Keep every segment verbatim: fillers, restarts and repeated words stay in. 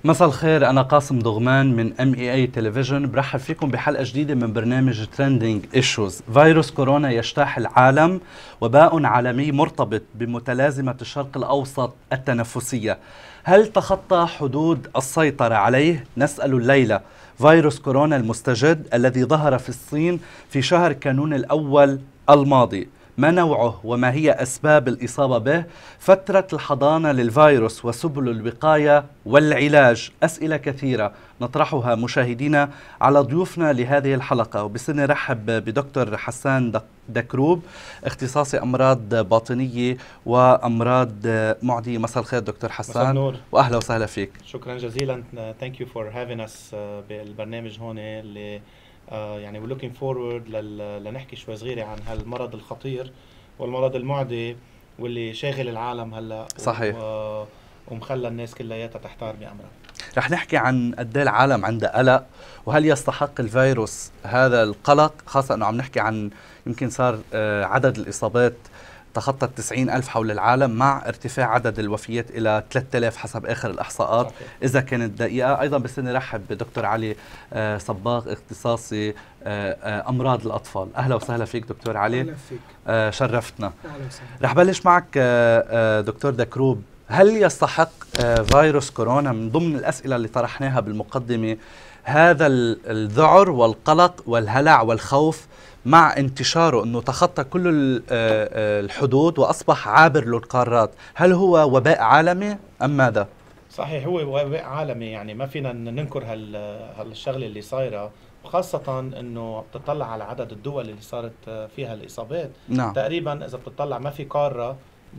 مساء الخير، أنا قاسم ضغمان من ام اي اي تلفزيون، برحب فيكم بحلقة جديدة من برنامج ترندينج ايشوز. فيروس كورونا يجتاح العالم، وباء عالمي مرتبط بمتلازمة الشرق الأوسط التنفسية. هل تخطى حدود السيطرة عليه؟ نسأل الليلة. فيروس كورونا المستجد الذي ظهر في الصين في شهر كانون الأول الماضي، ما نوعه وما هي أسباب الإصابة به؟ فترة الحضانة للفيروس وسبل الوقاية والعلاج. أسئلة كثيرة نطرحها مشاهدينا على ضيوفنا لهذه الحلقة، وبصير نرحب بدكتور حسان دكروب، اختصاصي أمراض باطنية وأمراض معدية. مساء الخير دكتور حسان. مساء النور، وأهلا وسهلا فيك. شكرا جزيلا. Thank you for having us بالبرنامج هون اللي Uh, يعني we're looking forward لل... لنحكي شوي صغيرة عن هالمرض الخطير والمرض المعدي واللي شاغل العالم هلا. صحيح. و... ومخلى الناس كلياتها تحتار بأمرها. رح نحكي عن قد ايه العالم عنده قلق، وهل يستحق الفيروس هذا القلق، خاصة انه عم نحكي عن يمكن صار عدد الإصابات تخطى التسعين ألف حول العالم، مع ارتفاع عدد الوفيات إلى ثلاثة آلاف حسب آخر الإحصاءات. صحيح. إذا كانت دقيقة. أيضا بس نرحب بدكتور علي صباغ، اختصاصي أمراض الأطفال. أهلا وسهلا فيك دكتور علي. أهلا فيك. شرفتنا. أهلا وسهلا. رح بلش معك دكتور دكروب. هل يستحق فيروس كورونا، من ضمن الأسئلة اللي طرحناها بالمقدمة، هذا الذعر والقلق والهلع والخوف مع انتشاره أنه تخطى كل الحدود وأصبح عابر للقارات؟ هل هو وباء عالمي أم ماذا؟ صحيح، هو وباء عالمي. يعني ما فينا ننكر هال هالشغله اللي صايره، خاصة انه بتطلع على عدد الدول اللي صارت فيها الاصابات. نعم. تقريبا اذا بتطلع ما في قارة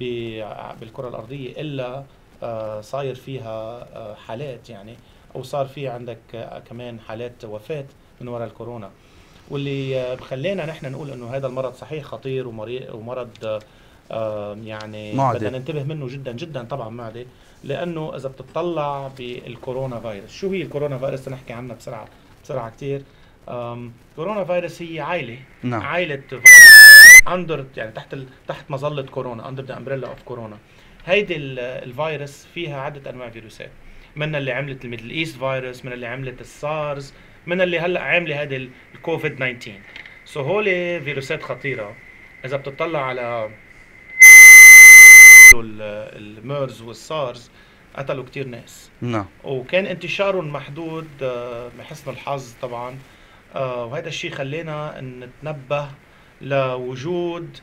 بالكرة الارضية الا صاير فيها حالات، يعني او صار في عندك كمان حالات وفاة من وراء الكورونا، واللي بخلينا نحن نقول انه هذا المرض صحيح خطير ومرض يعني معدي. بدنا ننتبه منه جدا جدا. طبعا معدي، لانه اذا بتطلع بالكورونا فيروس، شو هي الكورونا فيروس؟ نحكي عنها بسرعه بسرعه كثير. كورونا فيروس هي عائله. نعم. عائله اندر، يعني تحت ال... تحت مظله كورونا، اندر ذا امبريلا اوف كورونا. هيدي الفيروس فيها عده انواع فيروسات، من اللي عملت الميدل ايست فيروس، من اللي عملت السارز، من اللي هلا عامله هذه الكوفيد تسعة عشر. سو هولي فيروسات خطيره. اذا بتطلع على الميرز والسارز قتلوا كتير ناس. نعم. وكان انتشارهم محدود بحسن الحظ طبعا، وهذا الشيء خلينا نتنبه لوجود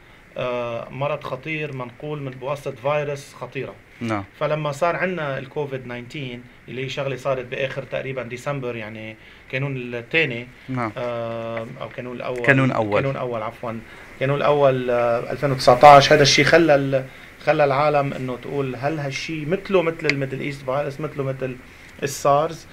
مرض خطير منقول من بواسطة فيروس خطيرة. نعم. فلما صار عندنا الكوفيد تسعة عشر اللي هي شغله صارت باخر تقريبا ديسمبر، يعني كانون الثاني. نعم. او كانون الاول كانون اول كانون الاول عفوا كانون الاول ألفين وتسعطعش. هذا الشيء خلى خلى العالم انه تقول هل هالشيء مثله مثل الميدل ايست فيروس، مثله مثل السارز،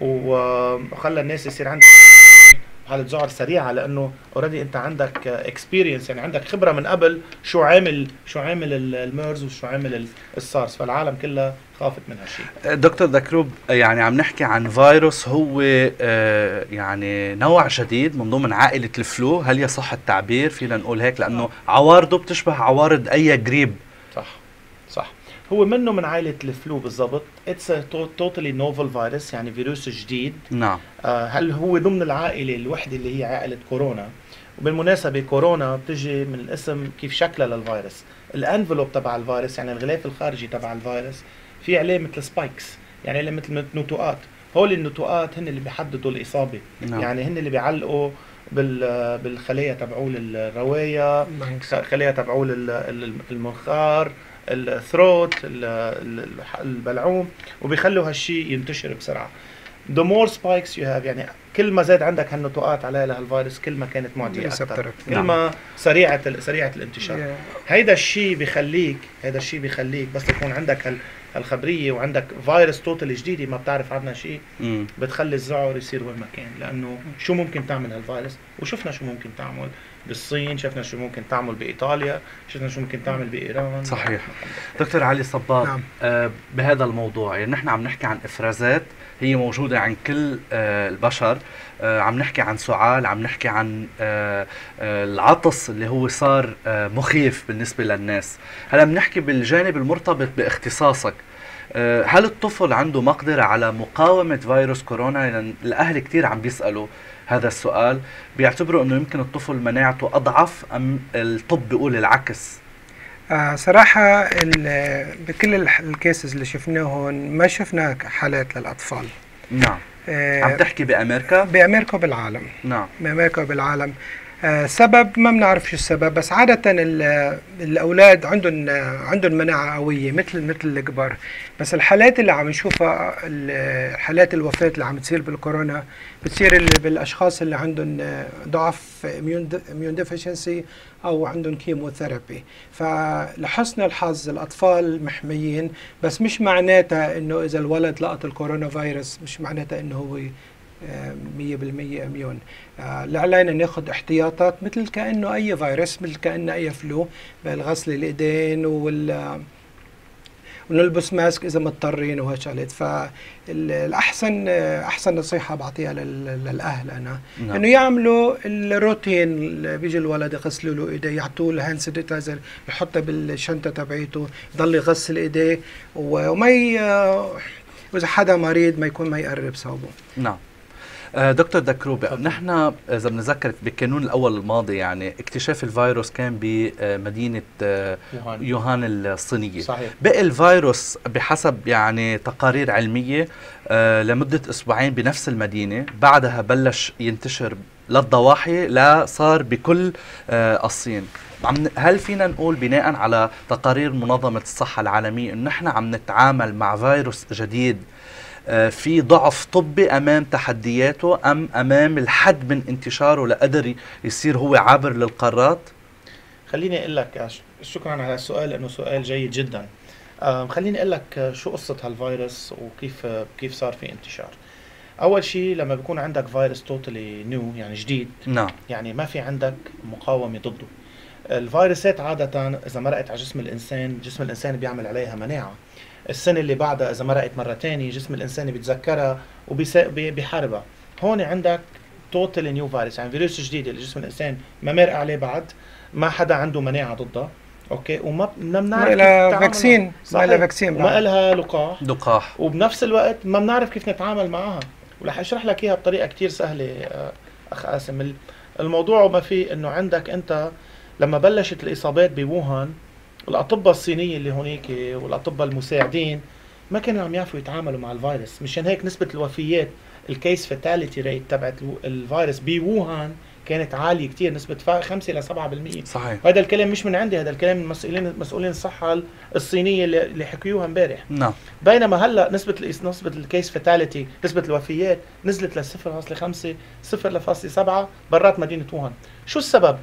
وخلى الناس يصير عندها حالة ذعر سريعة، لأنه اوريدي أنت عندك اكسبيرينس، يعني عندك خبرة من قبل شو عامل شو عامل الميرز وشو عامل السارس، فالعالم كلها خافت من هالشيء. دكتور دكروب، يعني عم نحكي عن فيروس هو آه يعني نوع جديد من ضمن عائلة الفلو، هل يصح التعبير؟ فينا نقول هيك، لأنه عوارضه بتشبه عوارض أي قريب. صح صح، هو منه من عائلة الفلو بالضبط. It's a totally novel virus، يعني فيروس جديد. نعم. آه هل هو ضمن العائلة الوحدة اللي هي عائلة كورونا؟ وبالمناسبة كورونا بتجي من الاسم كيف شكلها للفيروس. الانفلوب تبع الفيروس، يعني الغلاف الخارجي تبع الفيروس، في عليه مثل سبايكس، يعني عليه مثل نتوءات. هول النتوءات هن اللي بيحددوا الإصابة. نعم. يعني هن اللي بيعلقوا بال بالخلايا تبعول الرواية، خلايا تبعول المنخار، الثروت، البلعوم، وبيخلوا هالشيء ينتشر بسرعة. The more spikes you have، يعني كل ما زاد عندك هالنتوءات عليها لهالفيروس كل ما كانت معدية أكثر، كل ما سريعة سريعة الانتشار. yeah. هيدا الشيء بيخليك هيدا الشيء بيخليك بس تكون عندك هالخبرية وعندك فيروس توتال جديدة ما بتعرف عنها شيء، mm. بتخلي الذعر يصير وين ما كان، لأنه شو ممكن تعمل هالفيروس، وشفنا شو ممكن تعمل بالصين، شفنا شو ممكن تعمل بإيطاليا، شفنا شو ممكن تعمل بإيران. صحيح. دكتور علي صباغ. نعم. آه بهذا الموضوع، يعني نحن عم نحكي عن إفرازات هي موجودة عند كل آه البشر، آه عم نحكي عن سعال، عم نحكي عن آه آه العطس اللي هو صار آه مخيف بالنسبة للناس. هلا بنحكي بالجانب المرتبط باختصاصك، آه، هل الطفل عنده مقدرة على مقاومة فيروس كورونا؟ لأن الأهل كتير عم بيسألوا هذا السؤال، بيعتبروا أنه يمكن الطفل مناعته أضعف، أم الطب بيقول العكس؟ آه صراحة بكل الكيسز اللي شفناه هون ما شفنا حالات للأطفال. نعم. آه عم تحكي بأمريكا؟ بأمريكا وبالعالم. نعم. بأمريكا وبالعالم. آه سبب ما بنعرف شو السبب، بس عادة الأولاد عندهم عندهم مناعة قوية مثل مثل الكبار، بس الحالات اللي عم نشوفها، حالات الوفاة اللي عم تصير بالكورونا بتصير اللي بالأشخاص اللي عندهم ضعف اميون ديفيشنسي أو عندهم كيموثيرابي. فلحسن الحظ الأطفال محميين، بس مش معناتها إنه إذا الولد لقط الكورونا فيروس مش معناتها إنه هو مية بالمية اميون. آه لعلينا ناخذ احتياطات مثل كأنه أي فيروس، مثل كأنه أي فلو، بالغسل الإيدين وال ونلبس ماسك إذا مضطرين وهالشغلات. فالأحسن أحسن نصيحة بعطيها للأهل أنا، نعم. إنه يعملوا الروتين، اللي بيجي الولد يغسلوا له إيديه، يعطوه الهاند سانيتايزر، يحطه بالشنطة تبعيته، يضل يغسل إيديه، وما ي... وإذا حدا مريض ما يكون ما يقرب صوبه. نعم. دكتور دكروبي، نحن إذا بنذكر بالقانون الأول الماضي يعني اكتشاف الفيروس كان بمدينة يوهان, يوهان الصينية. صحيح. بقى الفيروس بحسب يعني تقارير علمية لمدة أسبوعين بنفس المدينة، بعدها بلش ينتشر للضواحي، لا صار بكل الصين. هل فينا نقول بناء على تقارير منظمة الصحة العالمية أن نحن عم نتعامل مع فيروس جديد في ضعف طبي أمام تحدياته، أم أمام الحد من انتشاره لقدر يصير هو عابر للقارات؟ خليني أقول لك، شكرا على السؤال لأنه سؤال جيد جدا. خليني أقول لك شو قصة هالفيروس وكيف كيف صار في انتشار. أول شيء لما بيكون عندك فيروس توتالي نيو يعني جديد، نعم. يعني ما في عندك مقاومة ضده. الفيروسات عادة إذا مرقت على جسم الإنسان، جسم الإنسان بيعمل عليها مناعة. السنة اللي بعدها إذا مرقت مرة تانية جسم الإنسان بيتذكرها وبيحاربها. هون عندك توتال نيو فيروس، يعني فيروس جديد اللي جسم الإنسان ما مرق عليه بعد، ما حدا عنده مناعة ضدها، أوكي، وما بنعرف كيف نتعامل فاكسين، ما لها فاكسين، ما لها لقاح لقاح، وبنفس الوقت ما بنعرف كيف نتعامل معها. ورح أشرح لك إياها بطريقة كتير سهلة أخ قاسم. الموضوع ما في إنه عندك أنت لما بلشت الإصابات بووهان، الأطباء الصينية اللي هونيك والأطباء المساعدين ما كانوا عم يعرفوا يتعاملوا مع الفيروس، مشان هيك نسبة الوفيات الكيس فاتاليتي ريت تبعت الفيروس بووهان كانت عالية كتير، نسبة خمسة إلى سبعة بالمية. صحيح. هذا الكلام مش من عندي، هذا الكلام من مسؤولين مسؤولين الصحة الصينية اللي, اللي حكيوها امبارح. نعم. بينما هلا نسبة نسبة الكيس فاتاليتي، نسبة الوفيات نزلت ل صفر فاصلة خمسة صفر فاصلة سبعة برات مدينة ووهان. شو السبب؟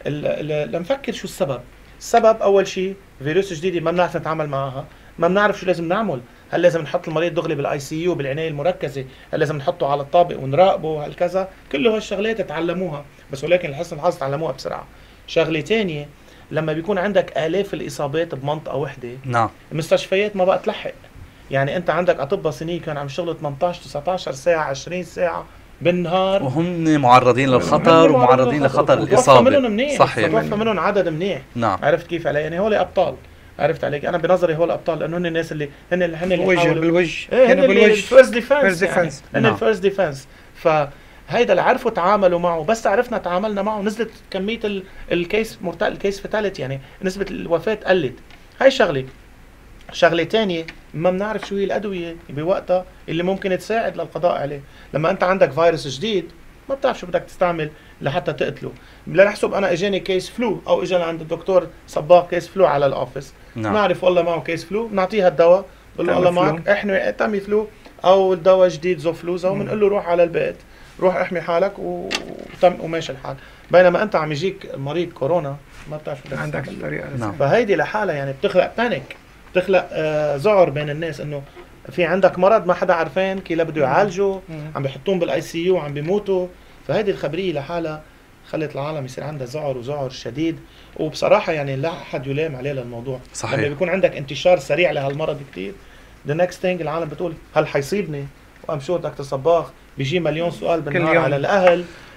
لنفكر شو السبب. السبب أول شيء فيروس جديد ما بنعرف نتعامل معها، ما بنعرف شو لازم نعمل. هل لازم نحط المريض دغري بالاي سي يو بالعنايه المركزه؟ هل لازم نحطه على الطابق ونراقبه؟ هل كذا؟ كله هالشغلات تعلموها، بس ولكن لحسن الحظ تعلموها بسرعه. شغله ثانيه، لما بيكون عندك آلاف الاصابات بمنطقه وحده، نعم، المستشفيات ما بقى تلحق. يعني انت عندك اطباء صينيين كانوا عم يشتغلوا ثمانية عشر تسعة عشر ساعه عشرين ساعه بالنهار، وهم معرضين للخطر ومعرضين لخطر الاصابه. منهم منيح، صحيح، توفى منهم عدد منيح. نعم. عرفت كيف علي؟ يعني هول ابطال. عرفت عليك؟ انا بنظري هول ابطال لانه هن الناس اللي هن اللي هن اللي بالوجه بالوجه ايه هن بالوجه الفيرست ديفنس، يعني هن الفيرست ديفنس. فهيدا اللي عرفوا تعاملوا معه، بس عرفنا تعاملنا معه نزلت كميه ال... الكيس مرتل الكيس فاتاليتي، يعني نسبه الوفاه قلت. هاي شغله. شغله ثانيه، ما بنعرف شو هي الادويه بوقتها اللي ممكن تساعد للقضاء عليه. لما انت عندك فيروس جديد ما بتعرف شو بدك تستعمل لحتى تقتله. لنحسب انا اجاني كيس فلو او اجاني عند الدكتور صباغ كيس فلو على الاوفيس، نعم. نعرف والله معه كيس فلو، بنعطيها الدواء، بقول له الله معك احمي تامي فلو او الدواء جديد زوفلوزا، وبنقول له روح على البيت، روح احمي حالك وتم وماشي الحال. بينما انت عم يجيك مريض كورونا ما بتعرف شو بدك عندك الطريقه. نعم. فهيدي لحالها يعني بتخلق بانيك، بتخلق آه ذعر بين الناس انه في عندك مرض ما حدا عارفين كي لا بده يعالجه، عم بيحطوهم بالاي سي يو عم بيموتوا. فهيدي الخبريه لحالها خلت العالم يصير عندها ذعر وذعر شديد، وبصراحه يعني لا احد يلام عليه للموضوع. صحيح. لما بيكون عندك انتشار سريع لهالمرض كثير، ذا نكست ثينج العالم بتقول هل حيصيبني؟ وام شور دكتور صباغ بيجي مليون سؤال بالنهار على الاهل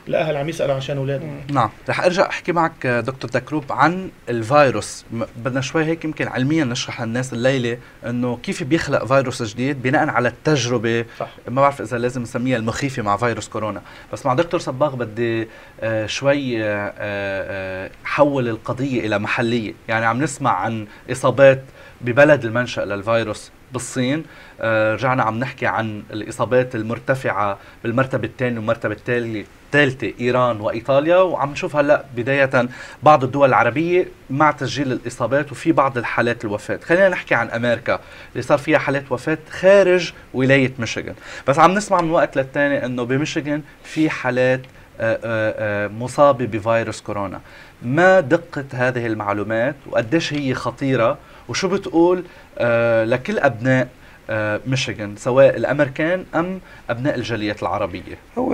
الاهل عم يسالوا عشان اولادهم. نعم، رح ارجع احكي معك دكتور دكروب عن الفيروس. بدنا شوي هيك يمكن علميا نشرح للناس الليله انه كيف بيخلق فيروس جديد بناء على التجربه. صح. ما بعرف اذا لازم نسميها المخيفه مع فيروس كورونا، بس مع دكتور صباغ بدي آه شوي آه آه حول القضيه الى محليه. يعني عم نسمع عن اصابات ببلد المنشأ للفيروس بالصين، آه رجعنا عم نحكي عن الإصابات المرتفعة بالمرتبة الثانية والمرتبة الثالثة إيران وإيطاليا، وعم نشوف هلأ بداية بعض الدول العربية مع تسجيل الإصابات وفي بعض الحالات الوفاة. خلينا نحكي عن أمريكا اللي صار فيها حالات وفاة خارج ولاية ميشيغان، بس عم نسمع من وقت للتاني أنه بميشيغان في حالات آه آه مصابة بفيروس كورونا. ما دقة هذه المعلومات وقديش هي خطيرة، وشو بتقول آه لكل أبناء آه ميشيغان سواء الأمريكان أم أبناء الجاليات العربية؟ هو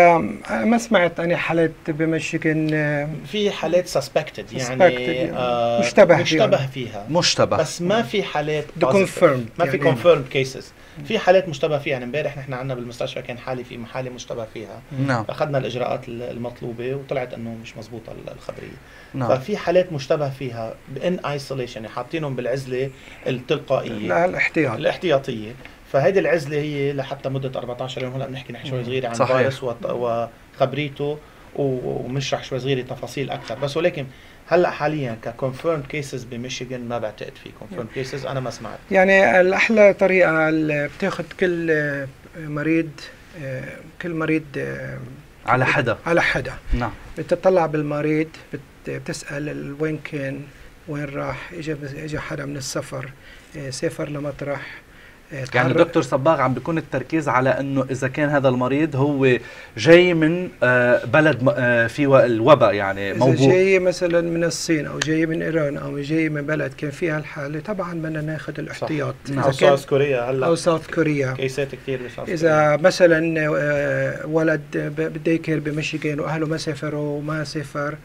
ما سمعت أنا حالات بميشيغان. في حالات سسبكتد يعني آه مشتبه, مشتبه فيها مشتبه، بس ما في حالات كونفيرم، ما في كونفيرم كيسز. في حالات مشتبه فيها. يعني امبارح نحن عندنا بالمستشفى كان حالة في حالة مشتبه فيها. نعم. أخذنا الإجراءات المطلوبة وطلعت إنه مش مزبوطة الخبرية. نعم. ففي حالات مشتبه فيها بإن ايسوليشن، يعني حاطينهم بالعزلة التلقائية، لا الاحتياط الاحتياطية. فهيدي العزلة هي لحتى مدة أربعة عشر يوم. هلا بنحكي نحن شوي صغيرة عن الفيروس وخبريته ومشرح شوي صغيرة تفاصيل أكثر. بس ولكن هلا حاليا ككونفيرم كيسز بميشيغان ما بعتقد في كونفيرم كيسز، انا ما سمعت. يعني الاحلى طريقه بتاخذ كل مريض كل مريض على حدا على حدا نعم. بتطلع بالمريض، بتسال وين كان، وين راح، اجى اجى حدا من السفر، سافر لمطرح. يعني دكتور صباغ عم بيكون التركيز على انه اذا كان هذا المريض هو جاي من بلد في الوباء يعني موجود، اذا جاي مثلا من الصين او جاي من ايران او جاي من بلد كان فيها الحاله، طبعا بدنا ناخذ الاحتياط. او ساوث كوريا هلا او ساوث كوريا كيسات كثير بساوث اذا مثلا ولد بده يكير بميشيغان واهله ما سافروا وما سافر،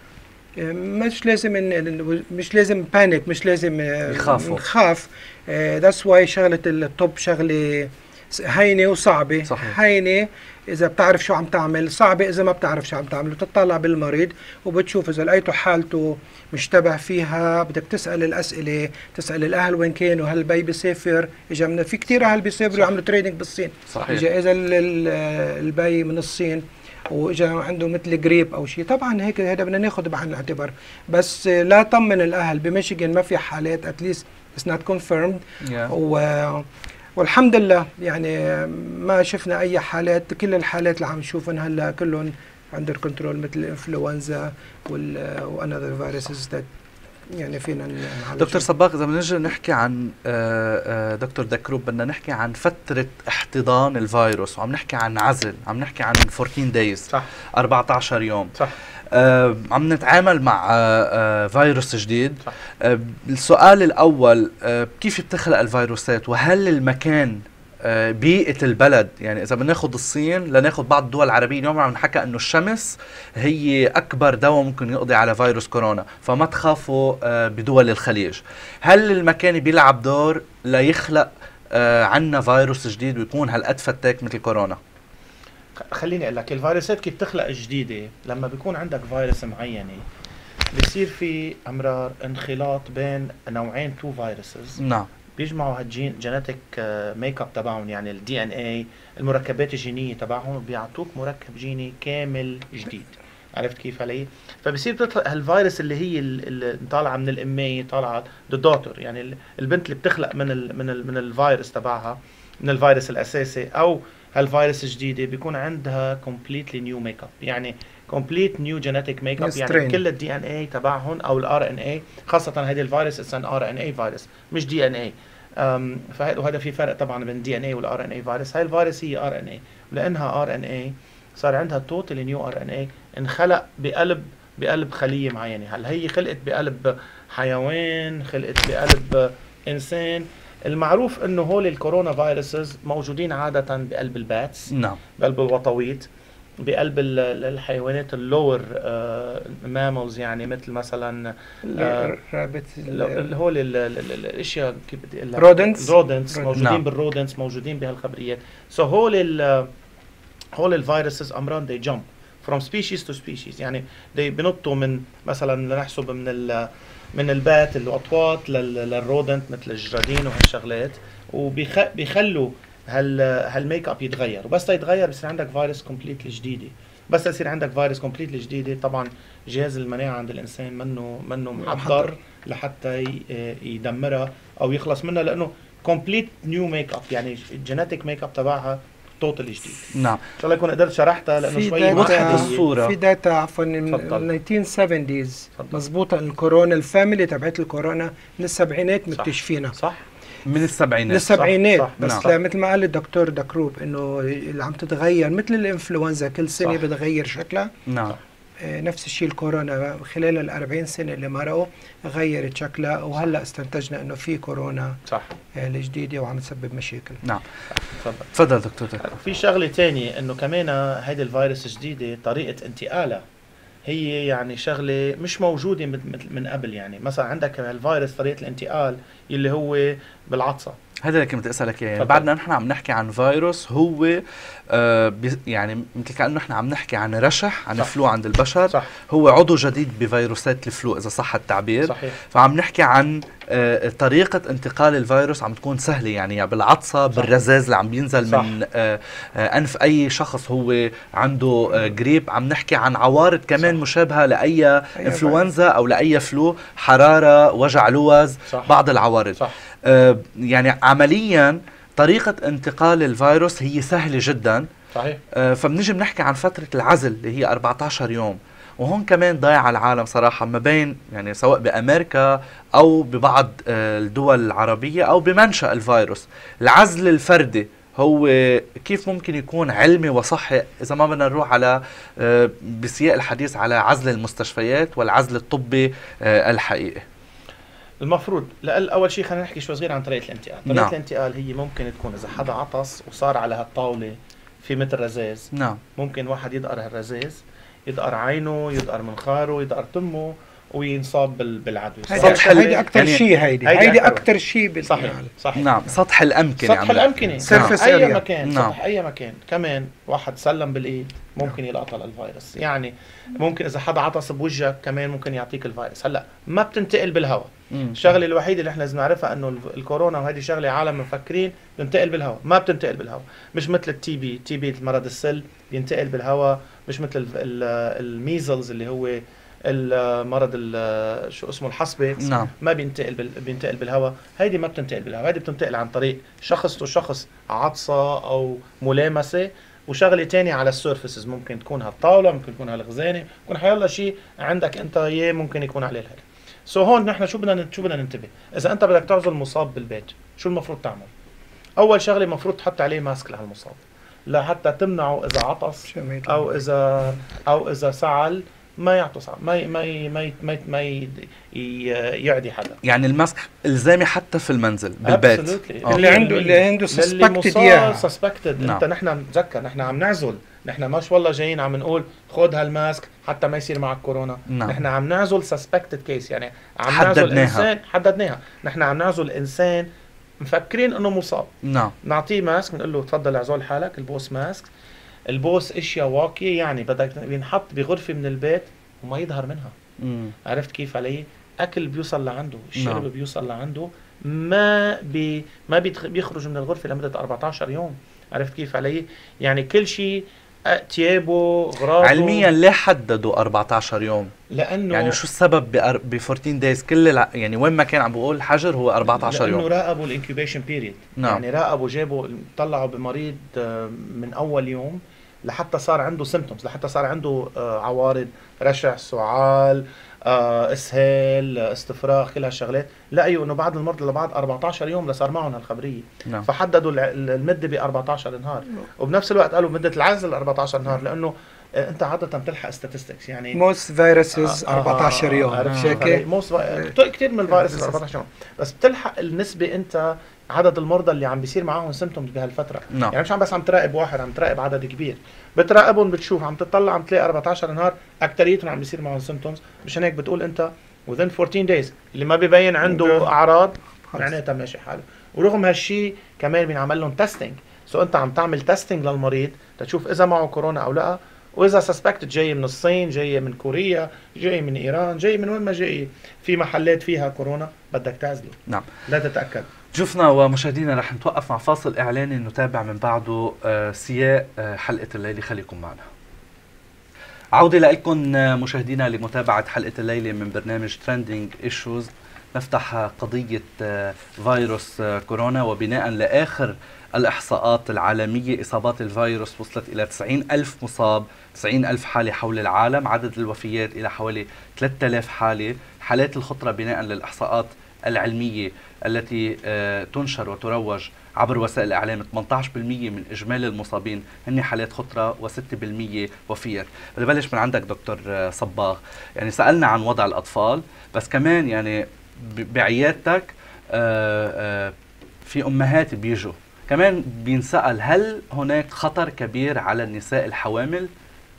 مش لازم مش لازم بانيك، مش لازم يخافوا نخاف. ذاتس واي شغله الطب شغله هينه وصعبه. صحيح. هينه اذا بتعرف شو عم تعمل، صعبه اذا ما بتعرف شو عم تعمل. بتطلع بالمريض وبتشوف اذا لقيته حالته مشتبه فيها، بدك تسال الاسئله، تسال الاهل وين كانوا، هل البي بيسافر، اجى من في كثير اهل بيسافروا يعملوا تريننج بالصين. صحيح. اجى اذا البي من الصين واجا عنده مثل جريب او شيء، طبعا هيك هذا بدنا ناخذ بعين الاعتبار. بس لا طمن الاهل، بميشيغان ما في حالات، اتليست اتس نوت كونفيرمد. والحمد لله يعني ما شفنا اي حالات. كل الحالات اللي عم نشوفهم هلا كلهم اندر كنترول، مثل الانفلونزا وانذر فيروسز يعني فينا نعالج. دكتور صباغ اذا بنجي نحكي عن دكتور دكروب، بدنا نحكي عن فتره احتضان الفيروس، وعم نحكي عن عزل، عم نحكي عن أربعة عشر دايز. صح. أربعة عشر يوم. صح. آه عم نتعامل مع آه آه فيروس جديد. صح. آه السؤال الاول، آه كيف بتخلق الفيروسات، وهل المكان آه بيئة البلد، يعني إذا بناخد الصين لناخد بعض الدول العربية، اليوم عم نحكي أنه الشمس هي أكبر دواء ممكن يقضي على فيروس كورونا، فما تخافوا آه بدول الخليج. هل المكان بيلعب دور ليخلق آه عنا فيروس جديد ويكون هالقد فتاك مثل كورونا؟ خليني أقول لك الفيروسات كيف تخلق جديدة. لما بيكون عندك فيروس معينة بيصير في أمرار انخلاط بين نوعين تو فيروسز. نعم. بيجمعوا هالجين جينيتك ميك اب تبعهم، يعني الدي ان اي، المركبات الجينيه تبعهم، بيعطوك مركب جيني كامل جديد. عرفت كيف علي؟ فبصير بتطلع هالفيروس اللي هي اللي طالعه من الاميه، طالعه الدوتر، يعني البنت اللي بتخلق من ال من ال من الفيروس تبعها، من الفيروس الاساسي، او هالفيروس الجديده بيكون عندها كومبليتلي نيو ميك اب، يعني كومبليت نيو جينيتك ميك اب، يعني كل الدي ان اي تبعهم او الار ان اي، خاصه هذه الفيروس اتس ان ار ان اي فيروس مش دي ان اي. وهذا في فرق طبعا بين الدي ان اي والار ان اي فيروس. هاي الفيروس هي ار ان اي، ولانها ار ان اي صار عندها توتال نيو ار ان اي، انخلق بقلب بقلب خليه معينه. هلا هي خلقت بقلب حيوان، خلقت بقلب انسان. المعروف انه هول الكورونا فيروسز موجودين عاده بقلب الباتس. نعم. بقلب الوطويط، بقلب الحيوانات اللور ماملز، يعني مثل مثلا الرابت، هول الاشياء كيف بدي اقول لك، رودنتس رودنتس موجودين بالرودنتس، موجودين بهالخبريات. سو هول ال هول الفيروسز امران دي جامب from species to species. يعني دي بنطوا من مثلا لنحسب من ال من البات الاطواط للرودنت مثل الجرادين وهالشغلات، وبيخلوا هال هالميك اب يتغير، وبس يتغير بصير عندك فيروس كومبليتلي جديده. بس يصير عندك فيروس كومبليتلي جديده طبعا جهاز المناعه عند الانسان منه منه محضر لحتى يدمرها او يخلص منها، لانه كومبليت نيو ميك اب، يعني الجينيتيك ميك اب تبعها توتالي جديد. نعم ان شاء الله يكون قدرت شرحتها لانه شوي وضحت الصوره. في داتا عفوا من ال تسعتاشر سبعين مضبوطه، الكورونا الفاميلي تبعت الكورونا من السبعينات مكتشفينها. صح من السبعينات من السبعينات. صح. صح. بس نعم. مثل ما قال الدكتور دكروب انه اللي عم تتغير مثل الانفلونزا كل سنه صح. بتغير شكلها. نعم. آه نفس الشيء الكورونا خلال ال أربعين سنه اللي مرقوا غيرت شكلها، وهلا استنتجنا انه في كورونا صح آه الجديده وعم تسبب مشاكل. نعم تفضل. تفضل دكتور. في شغله ثانيه انه كمان هيدي الفيروس الجديده طريقه انتقالها هي يعني شغله مش موجوده مثل من قبل. يعني مثلا عندك الفيروس طريقه الانتقال اللي هو بالعطسه. هذا اللي كنت اسالك اياه، يعني بعدنا نحن عم نحكي عن فيروس هو آه يعني مثل كانه نحن عم نحكي عن رشح، عن صح. فلو عند البشر. صح. هو عضو جديد بفيروسات الفلو اذا صح التعبير. صحيح. فعم نحكي عن آه طريقه انتقال الفيروس عم تكون سهله، يعني بالعطسه، بالرذاذ اللي عم بينزل صح. من آه آه انف اي شخص هو عنده آه جريب. عم نحكي عن عوارض كمان صح. مشابهه لاي انفلونزا او لاي فلو، حراره، وجع لوز، صح. بعض العوارض. صح. آه يعني عمليا طريقة انتقال الفيروس هي سهلة جدا. صحيح. آه فبنجي بنحكي عن فترة العزل اللي هي أربعة عشر يوم، وهون كمان ضايع العالم صراحة ما بين يعني سواء بأمريكا أو ببعض آه الدول العربية أو بمنشأ الفيروس. العزل الفردي هو كيف ممكن يكون علمي وصحي إذا ما بدنا نروح على آه بسياق الحديث على عزل المستشفيات والعزل الطبي آه الحقيقي؟ المفروض لا اول شيء خلينا نحكي شوي صغير عن طريقه الانتقال. طريقه نعم. الانتقال هي ممكن تكون اذا حدا عطس وصار على هالطاوله في مثل رذاذ. نعم. ممكن واحد يدقر هالرذاذ، يدقر عينه، يدقر منخاره، يدقر تمه، وينصاب بالعدوى. هيدي اكثر يعني شيء هيدي هيدي اكثر شيء. صحيح. صحيح. نعم. سطح الامكنه. سطح الامكنه. نعم. اي مكان. نعم. سطح اي مكان. كمان واحد سلم بالايد ممكن يلقط الفيروس. يعني ممكن اذا حدا عطس بوجهك كمان ممكن يعطيك الفيروس. هلا ما بتنتقل بالهواء. الشغله الوحيده اللي احنا لازم نعرفها انه الكورونا وهذه شغله عالم مفكرين بتنتقل بالهواء، ما بتنتقل بالهواء. مش مثل التي بي، التي بي مرض السل بينتقل بالهواء، مش مثل الميزلز اللي هو المرض شو اسمه الحصبه. نعم. ما بينتقل بال... بينتقل بالهواء. هيدي ما بتنتقل بالهواء، هيدي بتنتقل عن طريق شخص تو شخص، عطسه او ملامسه. وشغله ثانيه على السيرفيسز، ممكن تكون هالطاوله، ممكن تكون هالخزانه، ممكن حيلا شيء عندك انت اياه ممكن يكون عليه الهيك. سو هون نحن شو بدنا شو بدنا ننتبه. اذا انت بدك تعزل مصاب بالبيت شو المفروض تعمل؟ اول شغله المفروض تحط عليه ماسك لهالمصاب لحتى تمنعه اذا عطس او اذا او اذا سعل ما يعطس، ما ما ما ما, ما يعدي حدا. يعني الماسك الزامي حتى في المنزل بالبيت. اللي عنده اللي عنده سسبكتد يا سسبكتد. انت نحن نتذكر نحن عم نعزل، نحن مش والله جايين عم نقول خذ هالماسك حتى ما يصير معك كورونا. نعم. نحن عم نعزل سسبكتد كيس، يعني عم نعزل انسان حددناها. نحن عم نعزل انسان مفكرين انه مصاب. نعم. نعطيه ماسك نقول له تفضل اعزل حالك، البوس ماسك. البوس اشياء واقية، يعني بدك ينحط بغرفة من البيت وما يظهر منها. مم. عرفت كيف علي؟ اكل بيوصل لعنده، الشرب نعم. بيوصل لعنده، ما بي ما بيخرج من الغرفة لمدة أربعة عشر يوم. عرفت كيف علي؟ يعني كل شيء ثيابه غراضه. علميا ليه حددوا أربعة عشر يوم؟ لانه يعني شو السبب ب أربعتاشر دايز؟ كل الع... يعني وين ما كان عم بقول الحجر هو أربعة عشر يوم. لانه راقبوا الانكيوبيشن بيريد. نعم. يعني راقبوا جابوا طلعوا بمريض من اول يوم لحتى صار عنده سيمبتومز، لحتى صار عنده عوارض رشح، سعال، اسهال، استفراغ، كل هالشغلات. لقيوا انه بعض المرضى لبعض أربعة عشر يوم لصار معهم هالخبريه. نعم. فحددوا المده ب أربعة عشر نهار. وبنفس الوقت قالوا مده العزل أربعة عشر نهار، لانه انت عاده بتلحق statistics يعني موست فيروسز أربعة عشر يوم. عرفت كيف؟ موست كثير من الفيروسز أربعة عشر يوم، بس بتلحق النسبه انت عدد المرضى اللي عم بيصير معاهم سيمبتومز بهالفتره. نعم. يعني مش عم بس عم تراقب واحد، عم تراقب عدد كبير، بتراقبهم، بتشوف، عم تطلع، عم تلاقي أربعة عشر نهار اكثريتهم عم بيصير معهم سيمبتومز. مشان هيك بتقول انت within fourteen days اللي ما بيبين عنده اعراض معناتها ماشي حاله. ورغم هالشيء كمان بينعمل لهم تيستينج. سو انت عم تعمل تيستينج للمريض تشوف اذا معه كورونا او لا، واذا سسبكتد جاي من الصين، جاي من كوريا، جاي من ايران، جاي من وين ما جاي، في محلات فيها كورونا بدك تعزله. نعم. لا تتاكد. شوفنا ومشاهدينا رح نتوقف مع فاصل اعلاني نتابع من بعده آه سياق آه حلقه الليله، خليكم معنا. عودة لكم مشاهدينا لمتابعة حلقة الليلة من برنامج ترندينج ايشوز. نفتح قضية فيروس كورونا، وبناء لآخر الإحصاءات العالمية إصابات الفيروس وصلت إلى تسعين ألف مصاب، تسعين ألف حالة حول العالم، عدد الوفيات إلى حوالي ثلاثة آلاف حالة. حالات الخطرة بناء للإحصاءات العلمية التي تنشر وتروج عبر وسائل الإعلام، ثمانية عشر بالمئة من إجمالي المصابين هن حالات خطرة وستة بالمئة وفيات. بدي بلش من عندك دكتور صباغ، يعني سألنا عن وضع الأطفال، بس كمان يعني بعيادتك في أمهات بيجوا كمان بينسأل هل هناك خطر كبير على النساء الحوامل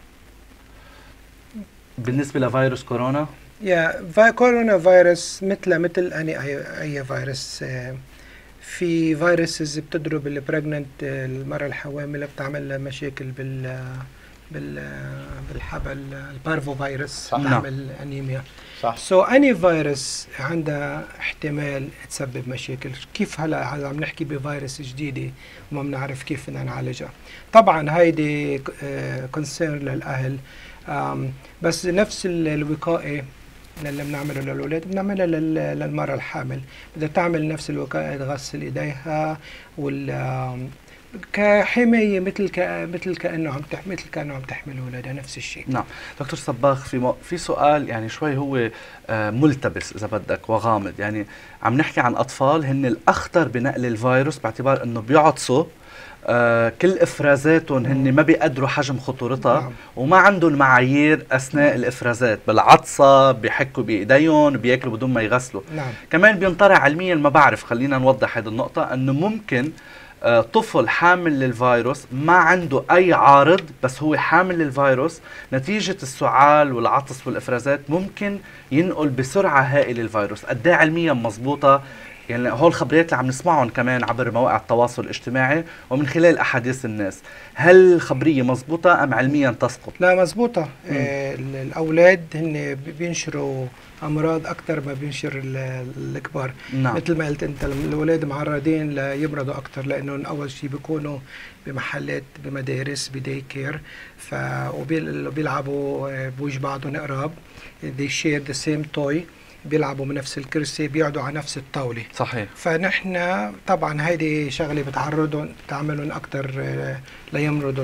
بالنسبة لفيروس كورونا؟ يا في كورونا فيروس مثل مثل أي أي فيروس. في فيروسز بتضرب البريجننت المرأة الحوامل، بتعمل لها مشاكل بال بال بالحبل، البارفو فيروس بتعمل انيميا. صح. سو اني فيروس عندها احتمال تسبب مشاكل. كيف هلا عم نحكي بفيروس جديده وما بنعرف كيف بدنا نعالجها. طبعا هيدي كونسيرن للاهل، بس نفس الوقائه اللي بنعمله للأولاد بنعملها للمرأة الحامل. بدها تعمل نفس الوقاية، تغسل ايديها وال كحماية مثل ك... مثل كأنه عم تحمل مثل كأنه عم تحمل أولادها، نفس الشيء. نعم. دكتور صباغ، في م... في سؤال يعني شوي هو آه ملتبس إذا بدك وغامض، يعني عم نحكي عن أطفال هن الأخطر بنقل الفيروس باعتبار إنه بيعطسوا، آه كل افرازاتهم هن ما بيقدروا حجم خطورتها. نعم. وما عندهم معايير اثناء الافرازات، بالعطسه بيحكوا بايديهم، بياكلوا بدون ما يغسلوا. نعم. كمان بينطرح علميا، ما بعرف، خلينا نوضح هذه النقطه، انه ممكن آه طفل حامل للفيروس ما عنده اي عارض بس هو حامل للفيروس، نتيجه السعال والعطس والافرازات ممكن ينقل بسرعه هائله الفيروس. قد ايه علميا مضبوطه؟ يعني هول الخبريات اللي عم نسمعهم كمان عبر مواقع التواصل الاجتماعي ومن خلال أحاديث الناس، هل الخبرية مضبوطة أم علميا تسقط؟ لا مضبوطة. آه الأولاد هن بينشروا أمراض أكثر ما بينشر الكبار. نعم. مثل ما قلت أنت، الأولاد معرضين ليمرضوا أكثر لأنه أول شيء بيكونوا بمحلات، بمدارس، بداي كير، ف وبيلعبوا بوجه بعضهم قراب، they share the same toy، بيلعبوا من نفس الكرسي، بيقعدوا على نفس الطاولة. صحيح. فنحن طبعا هيدي شغلة بتعرضهم تعملهم أكثر ليمرضوا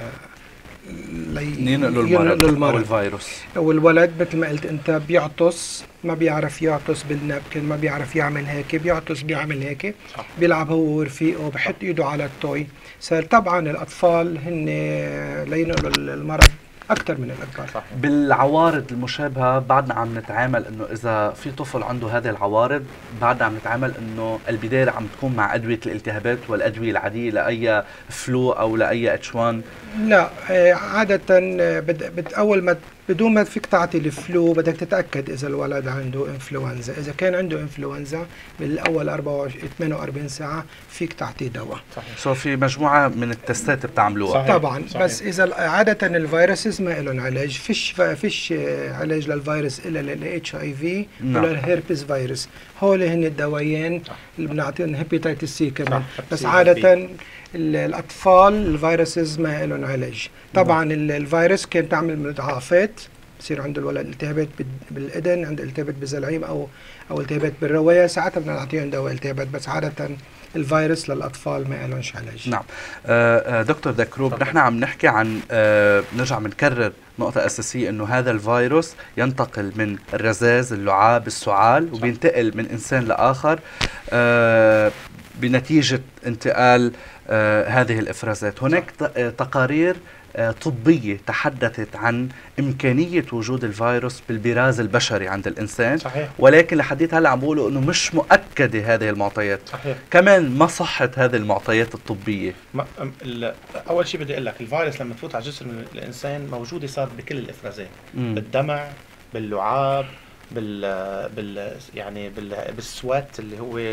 ينقلوا المرض, المرض أو الفيروس. والولد مثل ما قلت أنت بيعطس، ما بيعرف يعطس بالنابكن، ما بيعرف يعمل هيك، بيعطس بيعمل هيك. صح. بيلعب هو ورفيقه، بحط إيده على التوي. صار طبعا الأطفال هن لينقلوا المرض أكثر من الأكبر. صحيح. بالعوارض المشابهة بعدنا عم نتعامل إنه إذا في طفل عنده هذه العوارض بعدنا عم نتعامل إنه البداية عم تكون مع أدوية الالتهابات والأدوية العادية لأي فلو أو لأي اتش واحد. لا عادة بد, بد أول ما بدون ما فيك تعطي الفلو بدك تتأكد إذا الولد عنده إنفلونزا. إذا كان عنده إنفلونزا بالأول أربعة وعشرين ثمانية وأربعين ساعة فيك تعطيه دواء. صحيح. سو في مجموعة من التستات بتعملوها. صحيح. طبعا. صحيح. بس إذا عادة الفيروسز ما لهم علاج، فيش فيش علاج للفيروس إلا للاتش اي في ولا الهيربس فيروس. هول هن الدوايين اللي بنعطيهم، هيباتيتس سي كمان. بس عادة الأطفال الفيروسز ما لهم علاج. طبعا الفيروس كان تعمل مضاعفات، بصير عنده الولد التهابات بالإذن، عنده التهابات بالزلعيم أو أو التهابات بالرواية، ساعتها بدنا نعطيهم دواء التهابات. بس عادة الفيروس للأطفال ما لهمش علاج. نعم. آه دكتور دكروب، نحن عم نحكي عن آه نرجع بنكرر نقطة أساسية، إنه هذا الفيروس ينتقل من الرذاذ، اللعاب، السعال، وبينتقل من إنسان لآخر آه بنتيجة انتقال آه هذه الإفرازات. هناك تقارير آه طبية تحدثت عن إمكانية وجود الفيروس بالبراز البشري عند الإنسان. صحيح. ولكن لحديت هلا عم بقولوا إنه مش مؤكدة هذه المعطيات. صحيح. كمان ما صحة هذه المعطيات الطبية؟ ما أول شيء بدي أقول لك، الفيروس لما تفوت على جسم الإنسان موجودة صار بكل الإفرازات، م. بالدمع، باللعاب، بال بال يعني بال بالسوات اللي هو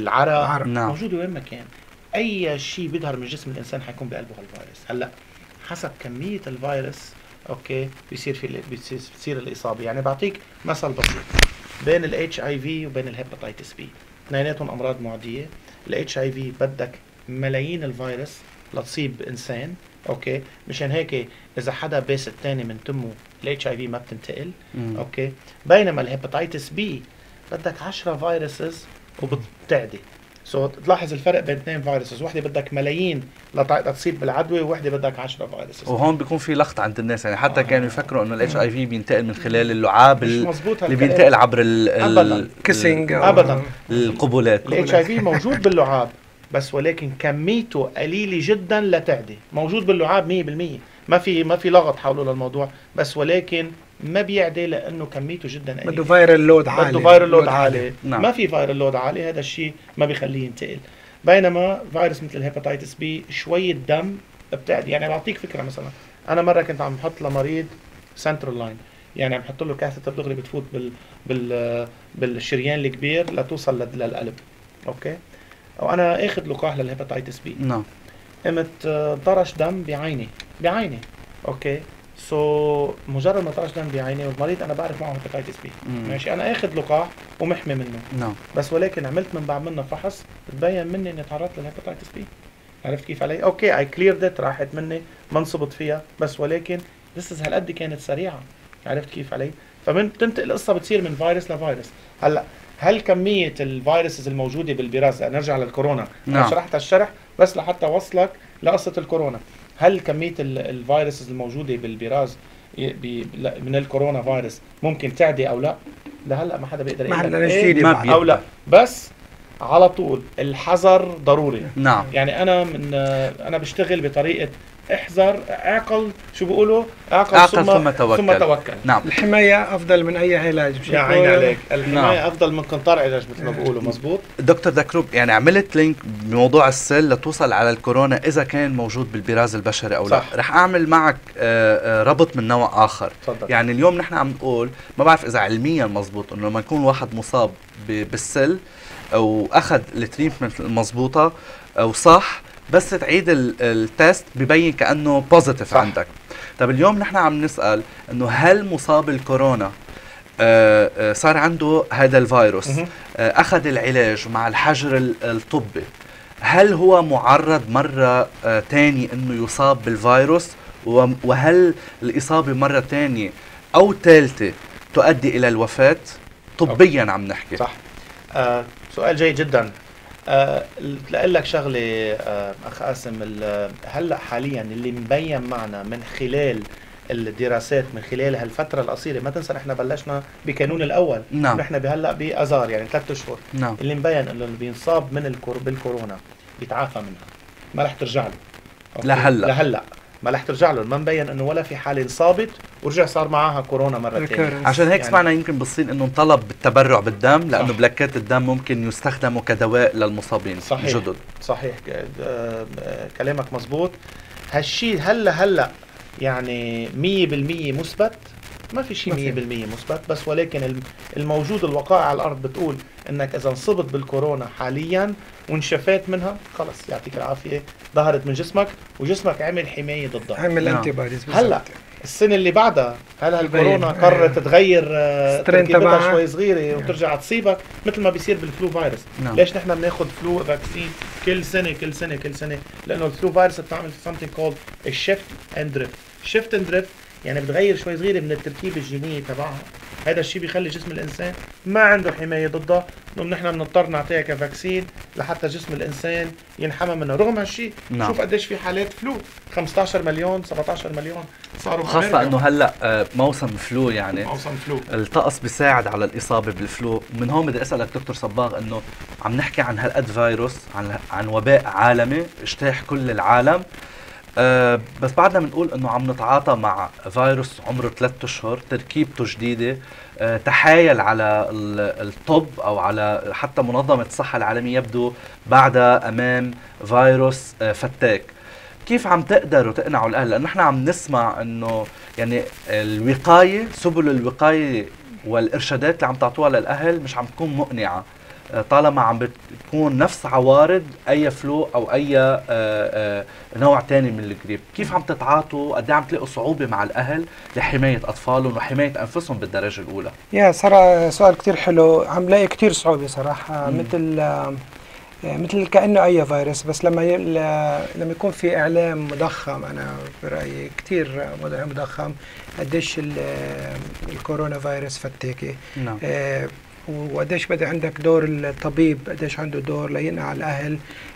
العرق. نعم. موجودة وين ما كان. أي شيء بيظهر من جسم الإنسان حيكون بقلبه الفيروس. هلا حسب كميه الفيروس اوكي بيصير في بتصير بتصير الاصابه. يعني بعطيك مثل بسيط بين الاتش اي في وبين الهيباتيتس بي، اثنيناتهم امراض معديه. الاتش اي في بدك ملايين الفيروس لتصيب انسان اوكي، مشان هيك اذا حدا بس الثاني من تمه الاتش اي في ما بتنتقل مم. اوكي. بينما الهيباتيتس بي بدك عشرة فيروسز وبتعدي. سو so, تلاحظ الفرق بين اثنين فيروسز، وحده بدك ملايين لتصيب بالعدوى ووحده بدك عشرة فيروسز. وهون بيكون في لغط عند الناس، يعني حتى آه. كانوا يفكروا انه الاتش اي في بينتقل من خلال اللعاب مش ال- مزبوط اللي هالكلام. بينتقل عبر ال ال أبداً. كيسينج ال- أبداً. القبلات. الاتش اي في موجود باللعاب بس ولكن كميته قليله جدا لتعدي. موجود باللعاب مية بالمية، ما في ما في لغط حوله للموضوع، بس ولكن ما بيعدي لانه كميته جدا قليله. بده فايرال لود عالي، بده فايرال لود عالي. نعم. ما في فايرال لود عالي، هذا الشيء ما بيخليه ينتقل. بينما فيروس مثل الهيباتيتس بي شويه دم بتعدي. يعني بعطيك فكره، مثلا انا مره كنت عم بحط لمريض سنترال لاين، يعني عم بحط له كاثيتر دغري بتفوت بال بال بالشريان الكبير لتوصل لل- للقلب اوكي. وانا اخذ لقاح للهيباتيتس بي، نعم. قمت آه، طرش دم بعيني بعيني اوكي. سو so, مجرد ما طرش دم بعيني والمريض انا بعرف معه هيباتيتس بي مم. ماشي، انا اخذ لقاح ومحمي منه، نعم. بس ولكن عملت من بعد منه فحص تبين مني اني تعرضت للهيباتيتس بي. عرفت كيف علي؟ اوكي اي كليرد ات، راحت مني ما انصبت فيها، بس ولكن لسه هالقد كانت سريعه. عرفت كيف علي؟ فمن بتنتقل القصه بتصير من فيروس لفيروس. هلا هل كميه الفيروسز الموجوده بالبراز، نرجع للكورونا، نعم. انا شرحت الشرح بس لحتى وصلك لقصه الكورونا. هل كميه ال- الفيروسز الموجوده بالبراز ي- بي- لا- من الكورونا فيروس ممكن تعدي او لا؟ لهلا ما حدا بيقدر ما يقول لك عندنا إيه جديد ما بعد. بي- او لا، بس على طول الحذر ضروري. نعم. يعني انا من انا بشتغل بطريقه احذر، اعقل، شو بيقولوا، اعقل, اعقل ثم توكل. ثم توكل. نعم. الحماية أفضل من أي علاج. يا عيني عليك، الحمايه نعم. افضل من قنطار علاج مثل ما بيقولوا. مزبوط. دكتور دكروب، يعني عملت لينك بموضوع السل لتوصل على الكورونا اذا كان موجود بالبراز البشري او لا. صح. رح اعمل معك آه، آه، ربط من نوع اخر. تفضل. يعني اليوم نحن عم نقول، ما بعرف اذا علميا مزبوط، انه لما يكون واحد مصاب ب- بالسل او اخذ التريتمنت المضبوطه او صح، بس تعيد ال- التست ببين كانه بوزيتيف صح. عندك. طب اليوم نحن عم نسال انه هل مصاب الكورونا آه، آه، صار عنده هذا الفيروس، مهم. آه، اخذ العلاج مع الحجر ال- الطبي، هل هو معرض مرة آه، تاني انه يصاب بالفيروس؟ وم- وهل الاصابة مرة تانية او ثالثة تؤدي الى الوفاة؟ طبيا عم نحكي. صح. آه سؤال جيد جدا. آه لأقول لك شغله آه اخ قاسم، ال- هلا حاليا اللي مبين معنا من خلال الدراسات، من خلال هالفتره القصيره، ما تنسى نحن بلشنا بكانون الاول، نعم. نحن بهلا باذار يعني ثلاث اشهر. نعم. اللي مبين انه اللي بينصاب من الكور بالكورونا بيتعافى منها، ما رح ترجع له. أوكي؟ لهلا. لهلا ما رح ترجع له، ما مبين انه ولا في حاله انصابت ورجع صار معاها كورونا مره ثانيه. Recurrence. عشان هيك يعني- سمعنا يمكن بالصين انه انطلب بالتبرع بالدم، لانه صح. بلاكات الدم ممكن يستخدموا كدواء للمصابين صحيح. الجدد. صحيح. ك- آه، آه، كلامك مزبوط. هالشيء هلا هلا يعني مية بالمية مثبت، ما في شيء ما في. مية بالمية مثبت، بس ولكن الم- الموجود الوقائع على الارض بتقول انك اذا انصبت بالكورونا حاليا وانشفيت منها خلص يعطيك العافيه، ظهرت من جسمك وجسمك عمل حمايه ضدها. عمل نعم. انتي بوديز. هلا السنه اللي بعدها هل هالكورونا يبين. قررت تغير آه، سترين تركيبتها تبعها. شوي صغيره وترجع تصيبك مثل ما بيصير بالفلو فيروس. نعم. ليش نحن بناخذ فلو فاكسين كل سنه كل سنه كل سنه؟ لانه الفلو فيروس بتعمل something called الشيفت اند دريفت. شيفت اند دريفت يعني بتغير شوي صغيره من التركيبه الجينيه تبعها. هذا الشيء بيخلي جسم الانسان ما عنده حمايه ضدها، انه نحن بنضطر نعطيها كفاكسين لحتى جسم الانسان ينحمى منها. رغم هالشيء نعم. شوف قديش في حالات فلو، خمسة عشر مليون سبعة عشر مليون صاروا خاصة بأمريكا. انه هلا آه، موسم فلو، يعني موسم فلو. الطقس بيساعد على الإصابة بالفلو. من هون بدي أسألك دكتور صباغ، إنه عم نحكي عن هالقد فيروس، عن عن وباء عالمي اجتاح كل العالم، أه بس بعدنا بنقول إنه عم نتعاطى مع فيروس عمره ثلاثة أشهر، تركيبته جديدة، أه تحايل على ال- الطب أو على حتى منظمة الصحة العالمية يبدو بعدها أمام فيروس أه فتاك. كيف عم تقدروا تقنعوا الأهل؟ لأنه نحن عم نسمع إنه يعني الوقاية، سبل الوقاية والإرشادات اللي عم تعطوها للأهل مش عم تكون مقنعة. طالما عم بتكون نفس عوارض اي فلو او اي آآ آآ نوع تاني من الجريب، كيف عم تتعاطوا؟ قد عم تلاقوا صعوبه مع الاهل لحمايه اطفالهم وحمايه انفسهم بالدرجه الاولى؟ يا صراحه سؤال كتير حلو. عم لاقي كتير صعوبه صراحه، مثل مثل كأنه أي فيروس، بس لما ي... لما يكون في إعلام مضخم، أنا برأيي كتير مضخم قديش الكورونا فيروس فتاكي. نعم. آه وقديش بدأ عندك دور الطبيب، قديش عنده دور لينقع الأهل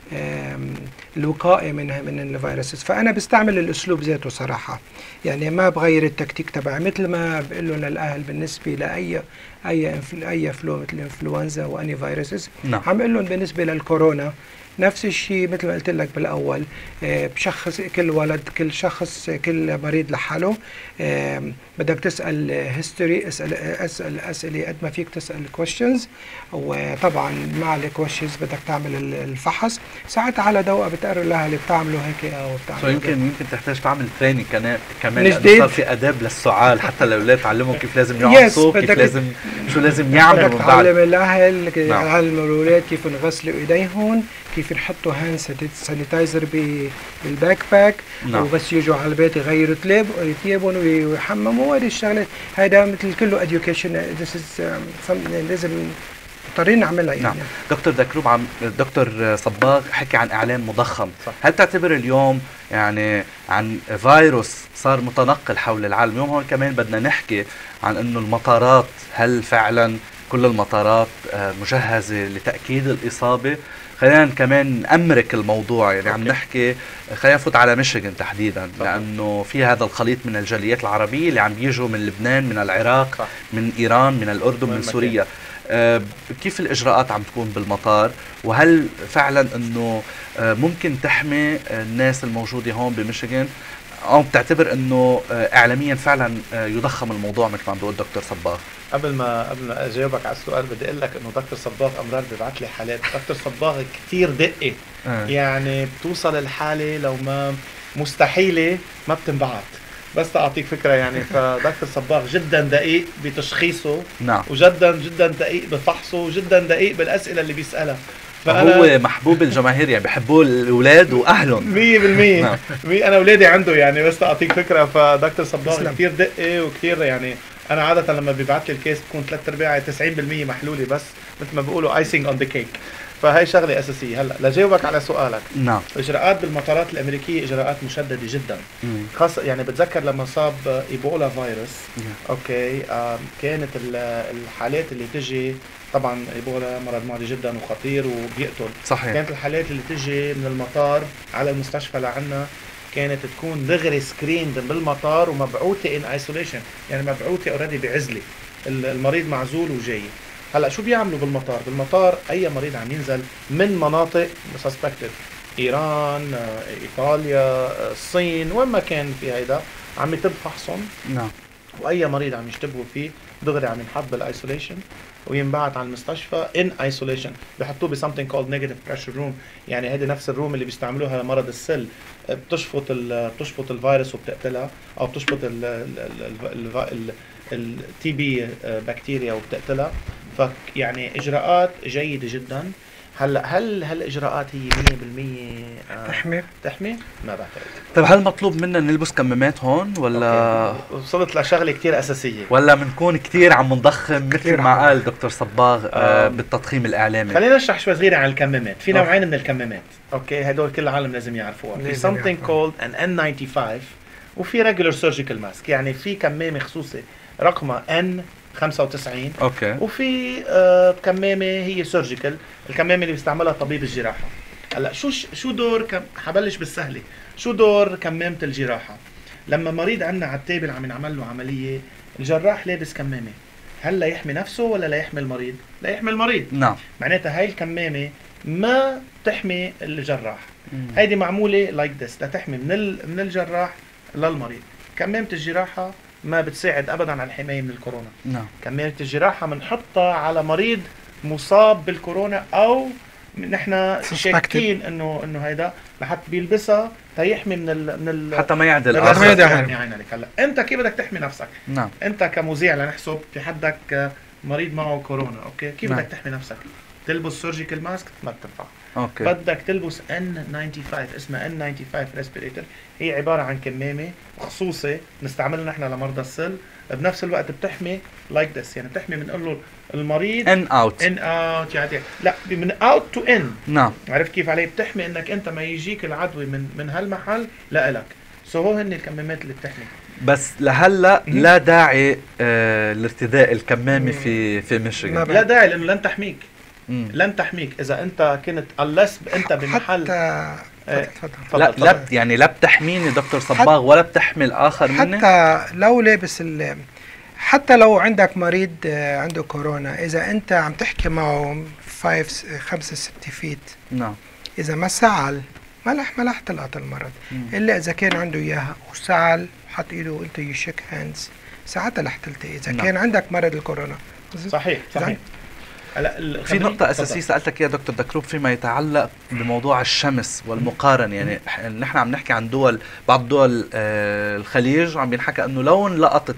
الوقائي من من الفيروسز. فأنا بستعمل الأسلوب ذاته صراحة، يعني ما بغير التكتيك تبعي، مثل ما بقول لهم للأهل بالنسبة لأي أي أي فلو مثل الإنفلونزا وأني فيروسز. نعم. عم بقول لهم بالنسبة للكورونا نفس الشيء مثل ما قلت لك بالاول، آه بشخص كل ولد، كل شخص، كل مريض لحاله. آه بدك تسال هيستوري، اسال اسال اسئله قد ما فيك تسال كويشنز، وطبعا مع الكويشنز بدك تعمل الفحص. ساعتها على ضوء بتقرر الاهل بتعملوا هيك او بتعملوا يمكن يمكن تحتاج تعمل تريننج كمان كمان جديد. صار في اداب للسؤال حتى الاولاد تعلموا كيف لازم يعطسوا، كيف لازم شو لازم يعملوا من بعد. تعلم الاهل، تعلم الاولاد كيف يغسلوا ايديهم، كيف يحطوا هاند سانيتايزر بالباك باك. نعم. وبس يجوا على البيت يغيروا ثيابهم ويحمموا. هذه الشغله هذا مثل كله اديوكيشن، لازم مضطرين نعملها يعني. نعم. دكتور دكروب، عم دكتور صباغ حكي عن اعلام مضخم. صح. هل تعتبر اليوم يعني عن فيروس صار متنقل حول العالم؟ اليوم هون كمان بدنا نحكي عن انه المطارات، هل فعلا كل المطارات مجهزه لتاكيد الاصابه؟ خلينا كمان نأمرك الموضوع، يعني أوكي. عم نحكي، خلينا نفوت على ميشيغان تحديدا. صح. لأنه في هذا الخليط من الجاليات العربية اللي عم بيجوا من لبنان، من العراق. صح. من إيران، من الأردن، من سوريا. آه كيف الإجراءات عم تكون بالمطار؟ وهل فعلا أنه آه ممكن تحمي الناس الموجودة هون بميشيغان، أو بتعتبر أنه آه إعلاميا فعلا آه يضخم الموضوع مثل ما عم بيقول دكتور صباغ؟ قبل ما قبل ما اجاوبك على السؤال بدي اقول لك انه دكتور صباغ امرار بيبعث لي حالات. دكتور صباغ كثير دقه. آه. يعني بتوصل الحاله لو ما مستحيله ما بتنبعت. بس تعطيك فكره يعني، فدكتور صباغ جدا دقيق بتشخيصه. نعم. وجدا جدا دقيق بفحصه، وجدا دقيق بالاسئله اللي بيسالها. فهو محبوب الجماهير، يعني بحبوه الاولاد واهلهم مية بالمية. انا اولادي عنده يعني، بس تعطيك فكره. فدكتور صباغ كثير دقه وكثير يعني. انا عاده لما بيبعث لي الكيس بكون ثلاث ارباع تسعين بالمية محلوله، بس مثل ما بيقولوا ايسينج اون ذا كيك. فهي شغله اساسيه. هلا لجاوبك على سؤالك. نعم. الاجراءات بالمطارات الامريكيه اجراءات مشدده جدا. خاصه يعني بتذكر لما صاب ايبولا فيروس. مم. اوكي آه كانت الحالات اللي تجي، طبعا ايبولا مرض معدي جدا وخطير وبيقتل. صحيح. كانت الحالات اللي تجي من المطار على المستشفى لعنا كانت تكون دغري سكريند بالمطار ومبعوثه ان ايسوليشن، يعني مبعوثه اوريدي بعزله، المريض معزول وجاي. هلا شو بيعملوا بالمطار؟ بالمطار اي مريض عم ينزل من مناطق سسبكتد، ايران، ايطاليا، الصين، وين ما كان في هيدا عم يتم فحصهم. نعم. واي مريض عم يشتبهوا فيه دغري عم ينحط بالايسوليشن وينبعت على المستشفى ان ايسوليشن. بحطوه ب something called negative pressure room، يعني هيدي نفس الروم اللي بيستعملوها لمرض السل، بتشفط ال بتشفط الفيروس وبتقتلها، او بتشفط التي بي بكتيريا وبتقتلها. فيعني اجراءات جيده جدا. هلا هل هالاجراءات هي مية بالمية آه تحمي تحمي؟ ما بعتقد. طيب هل مطلوب منا نلبس كمامات هون ولا أوكي. وصلت لشغله كثير اساسيه، ولا بنكون كثير عم نضخم مثل ما قال دكتور صباغ آه بالتدخيم الاعلامي؟ خلينا نشرح شوي صغيره عن الكمامات. في نوعين من الكمامات، اوكي هدول كل العالم لازم يعرفوها. في something called an إن تسعة وتسعين وفي regular surgical mask، يعني في كمامه خصوصي رقمها إن خمسة وتسعين. اوكي. وفي آه كمامه هي سيرجيكال، الكمامه اللي بيستعملها طبيب الجراحه. هلا شو شو دور كم... حبلش بالسهله. شو دور كمامه الجراحه؟ لما مريض عندنا على التابل عم ينعمل له عمليه، الجراح لابس كمامه، هل لا يحمي نفسه ولا لا يحمي المريض؟ لا يحمي المريض. نعم. معناتها هاي الكمامه ما تحمي الجراح. هيدي معموله لايك like ذس لتحمي من ال... من الجراح للمريض. كمامه الجراحه ما بتساعد ابدا على الحمايه من الكورونا. نعم. كمامه الجراحه بنحطها على مريض مصاب بالكورونا او نحن شاكين انه انه هيدا لحتى بيلبسها تيحمي من ال من ال حتى ما يعدل الاخر. يعني عليك هلا انت كيف بدك تحمي نفسك؟ نعم. انت كمذيع لنحسب في حدك مريض معه كورونا، اوكي كيف نعم. بدك تحمي نفسك؟ تلبس سيرجيكال ماسك ما بتنفع. اوكي. بدك تلبس إن خمسة وتسعين، اسمها إن خمسة وتسعين ريسبيريتر، هي عباره عن كمامه خصوصي نستعملها نحن لمرضى السل، بنفس الوقت بتحمي لايك like ذس، يعني بتحمي بنقول له المريض ان اوت ان اوت يعني لا من اوت تو ان. نعم. عرفت كيف عليه؟ بتحمي انك انت ما يجيك العدوى من من هالمحل لإلك. سو هو هن الكمامات اللي بتحمي. بس لهلا لا داعي آه لارتداء الكمامه في في ميشيغان. لا داعي لانه لن تحميك. مم. لن تحميك اذا انت كنت unless انت بمحل حتى اه تفضل. لا لا بت- يعني لا بتحميني دكتور صباغ ولا بتحمي الاخر مني. حتى لو لابس ال حتى لو عندك مريض آه، عنده كورونا، اذا انت عم تحكي معه فايف خمسة ست فيت، نعم. اذا ما سعل ما رح ما رح تلقط المرض. مم. الا اذا كان عنده اياها وسعل وحط ايده وانت يشك هاندز، ساعتها رح تلتقي. اذا نعم. كان عندك مرض الكورونا. صحيح صحيح. هلا ال- في خليني- نقطة أساسية تفضل. سألتك يا دكتور دكروب فيما يتعلق بموضوع الشمس والمقارنة، يعني ح- نحن عم نحكي عن دول، بعض دول آه الخليج عم بينحكى أنه لو لقطت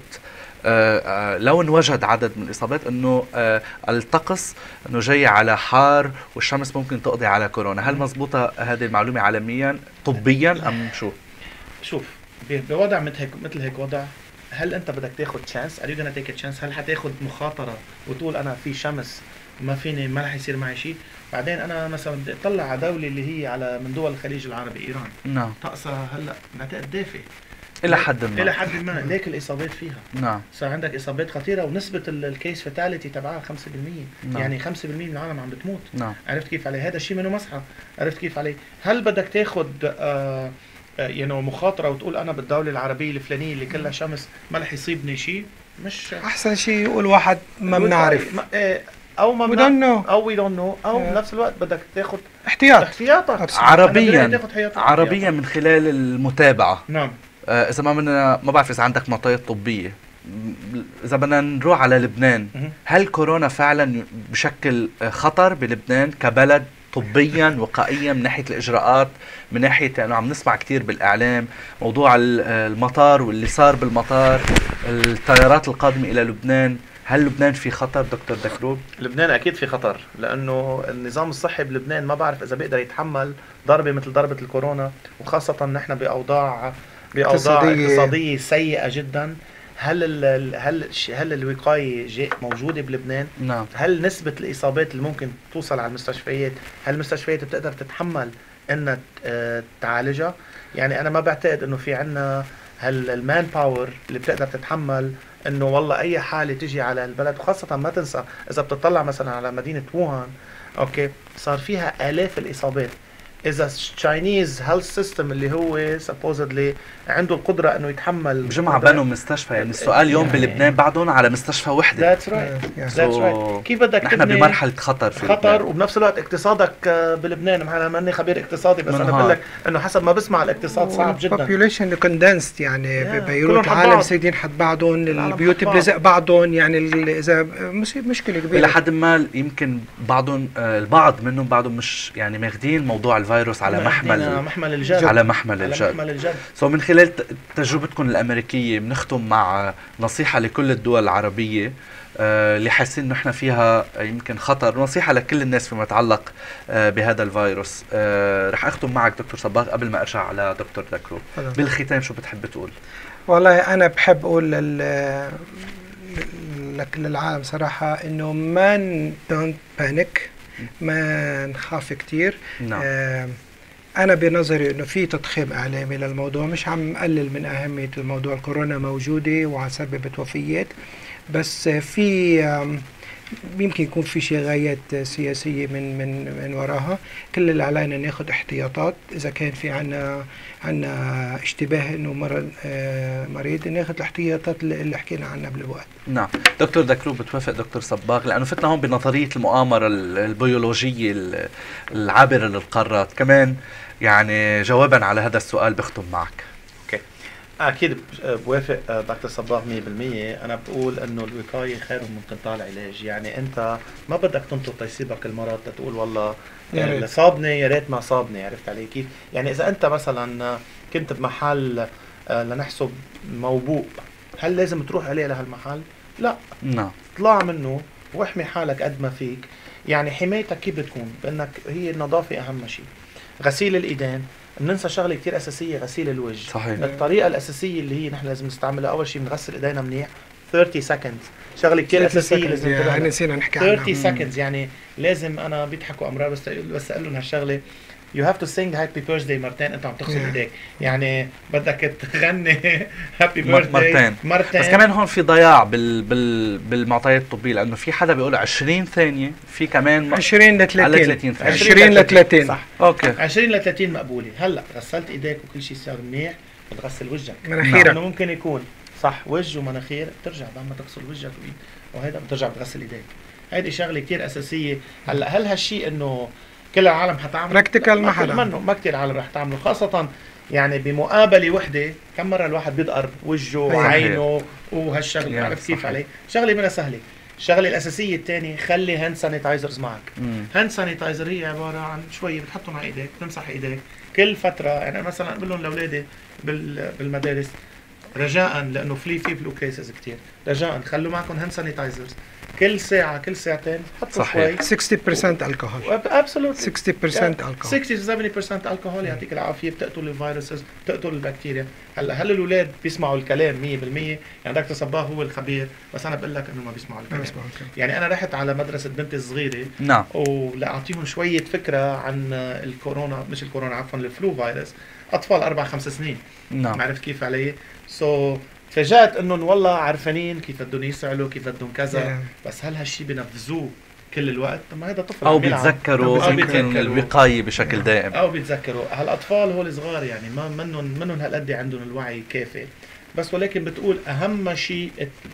آه آه لو وجد عدد من الإصابات أنه آه الطقس أنه جاي على حار والشمس ممكن تقضي على كورونا. هل مزبوطة هذه المعلومة عالميا طبيا أم شو؟ شوف ب- بوضع مثل هيك مثل هيك وضع، هل انت بدك تاخذ تشانس؟ ار يو gonna تيك تشانس؟ هل حتاخذ مخاطره وتقول انا في شمس ما فيني ما رح يصير معي شيء؟ بعدين انا مثلا بدي اطلع على دوله اللي هي على من دول الخليج العربي، ايران، نعم. طقسها هلا بعتقد دافئ إلى حد ما. الى حد ما، ليك الاصابات فيها نعم. صار عندك اصابات خطيره، ونسبه ال- الكيس فاتاليتي تبعها خمسة بالمية. نعم. يعني خمسة بالمية من العالم عم بتموت. نعم. عرفت كيف عليه؟ هذا الشيء منه مسحه. عرفت كيف عليه؟ هل بدك تاخذ آه يعني مخاطره وتقول انا بالدوله العربيه الفلانيه اللي كلها شمس ما رح يصيبني شيء؟ مش احسن شيء يقول واحد ما بنعرف، ما- إيه، او ما We بنعرف don't know. او وي دونت نو، او Yeah. بنفس الوقت بدك تاخذ احتياط. احتياطك. Absolutely. عربيا أنا تاخذ حياتك عربيا احتياطك. من خلال المتابعة. نعم. آه، اذا ما بدنا، ما بعرف اذا عندك معطيات طبيه، م- اذا بدنا نروح على لبنان، مهم. هل كورونا فعلا بشكل آه، خطر بلبنان كبلد طبيا وقائيا من ناحيه الاجراءات، من ناحيه انه عم نسمع كثير بالاعلام موضوع ال- آه، المطار واللي صار بالمطار، الطيارات القادمه الى لبنان، هل لبنان في خطر دكتور دكروب؟ لبنان اكيد في خطر، لانه النظام الصحي بلبنان ما بعرف اذا بيقدر يتحمل ضربه مثل ضربه الكورونا، وخاصه نحن باوضاع باوضاع اقتصادية. اقتصاديه سيئه جدا. هل ال ال- هل الش- هل الوقايه جي- موجوده بلبنان؟ نعم. هل نسبه الاصابات اللي ممكن توصل على المستشفيات، هل المستشفيات بتقدر تتحمل انها ت- آه، تعالجها؟ يعني انا ما بعتقد انه في عنا هل المان باور اللي بتقدر تتحمل انه والله اي حاله تجي على البلد. وخاصه ما تنسى اذا بتطلع مثلا على مدينه ووهان، اوكي، صار فيها الاف الاصابات. اذا التشاينيز هيلث سيستم اللي هو سبوزدلي عنده القدره انه يتحمل بجمعة بنوا مستشفى، يعني السؤال اليوم يعني- بلبنان بعدهم على مستشفى وحده. ذاتس رايت Yeah. ذاتس So رايت. كيف بدك نحن تبني بمرحله خطر في خطر لبنان. وبنفس الوقت اقتصادك آه، بلبنان، انا ماني خبير اقتصادي بس انا منهار. بقول لك انه حسب ما بسمع الاقتصاد صعب جدا. population condensed، يعني Yeah. ببيروت كلهم حد العالم بعض. سايدين حد بعضهم، العالم البيوت حد بعض. بلزق بعضهم، يعني ال- اذا مش- مشكله كبيره. الى حد ما يمكن بعضهم آه، البعض منهم بعضهم مش يعني ماخذين موضوع الفيروس على على محمل محمل الجد. على محمل على الجد. محمل الجد. سو من خلال ت- تجربتكم الامريكيه بنختم مع نصيحه لكل الدول العربيه آه، اللي حاسين انه احنا فيها يمكن خطر، نصيحه لكل الناس فيما يتعلق آه، بهذا الفيروس. آه، رح اختم معك دكتور صباغ قبل ما ارجع على دكتور دكروب. تفضل. بالختام شو بتحب تقول؟ والله انا بحب اقول لل لك للعالم صراحه انه ما دونت بانيك، ما نخاف كتير. نعم. آه انا بنظري انه في تضخيم اعلامي للموضوع، مش عم اقلل من اهميه الموضوع. الكورونا موجوده وسببت وفيات، بس في آم، يمكن يكون في شيء غايات سياسيه من من من وراها. كل اللي علينا ناخذ احتياطات. اذا كان في عنا عنا اشتباه انه مرض آه، مريض، ناخذ الاحتياطات اللي اللي حكينا عنها بالوقت. نعم. دكتور دكروب بتوافق دكتور صباغ؟ لانه فتنا هون بنظريه المؤامره ال- البيولوجيه ال- العابره للقارات كمان، يعني جوابا على هذا السؤال بختم معك. اكيد بوافق آه، دكتور صباغ مية بالمية. انا بقول انه الوقايه خير من قطاع العلاج. يعني انت ما بدك تنطر تيصيبك المرض تقول والله يا ريت. اللي صابني يا ريت ما صابني. عرفت علي كيف؟ يعني اذا انت مثلا كنت بمحل آه، لنحسب موبوء، هل لازم تروح عليه لهالمحل؟ لا، نعم. اطلع منه واحمي حالك قد ما فيك. يعني حمايتك كيف بتكون؟ بانك هي النظافه اهم شيء. غسيل الايدين، بننسى شغله كثير اساسيه، غسيل الوجه. صحيح. الطريقه الاساسيه اللي هي نحن لازم نستعملها، اول شيء بنغسل ايدينا منيح ثلاثين سكند، شغله كثير اساسيه لازم يعني نسينا نحكي عنها. ثلاثين سكند يعني لازم. انا بيضحكوا امرار بس بس اقول لهم هالشغله، You have to sing Happy Birthday مرتين انت عم تغسل ايديك، يعني بدك تغني Happy Birthday مرتين. مرتين. بس كمان هون في ضياع بال بال بالمعطيات الطبيه، لانه في حدا بيقول عشرين ثانيه، في كمان عشرين ل ثلاثين ثانية. عشرين ل ثلاثين صح. اوكي عشرين ل ثلاثين مقبوله. هلا غسلت ايديك وكل شيء صار منيح، بتغسل وجهك، مناخيرك. لانه ممكن يكون صح وجه ومناخير، بترجع بعد ما تغسل وجهك وايد وهيدا بترجع بتغسل ايديك. هيدي شغله كثير اساسيه. هلا هل هالشيء انه كل العالم حتعمل؟ براكتيكال ما حدا، منه ما كثير عالم رح تعمله، خاصة يعني بمقابلة وحدة كم مرة الواحد بيدقر وجهه وعينه وهالشغلة، عرفت كيف عليه؟ شغلة منها سهلة. الشغلة الأساسية الثانية، خلي هاند سانيتايزرز معك. هاند سانيتايزر هي عبارة عن شوية بتحطهم على ايديك، بتمسح ايديك كل فترة. يعني مثلا بقول لهم لأولادي بالمدارس رجاء، لأنه في في فلو كيسز كثير، رجاء خلوا معكم هاند سانيتايزرز كل ساعة كل ساعتين، حطوا شوي ستين بالمية الكحول. ابسولوتلي ستين بالمية الكحول، ستين to سبعين بالمية الكحول. يعطيك العافيه، بتقتل الفيروسز، بتقتل البكتيريا. هلا هل الاولاد بيسمعوا الكلام مية بالمية؟ يعني دكتور صباغ هو الخبير، بس انا بقول لك انه ما بيسمعوا الكلام. بيسمعوا الكلام. يعني انا رحت على مدرسه بنتي الصغيره، نعم، ولاعطيهم شويه فكره عن الكورونا، مش الكورونا عفوا، الفلو فيروس، اطفال اربع خمس سنين. نعم، عرفت كيف علي؟ سو so, تفاجأت انهم والله عارفين كيف بدهم يسعلوا، كيف بدهم كذا، yeah. بس هل هالشيء بنفذوه كل الوقت؟ طب ما هذا طفل او بيتذكروا يمكن الوقايه بشكل دائم، او بيتذكروا. هالاطفال هول صغار يعني ما منهم منهم هالقد عندهم الوعي كافي، بس ولكن بتقول اهم شيء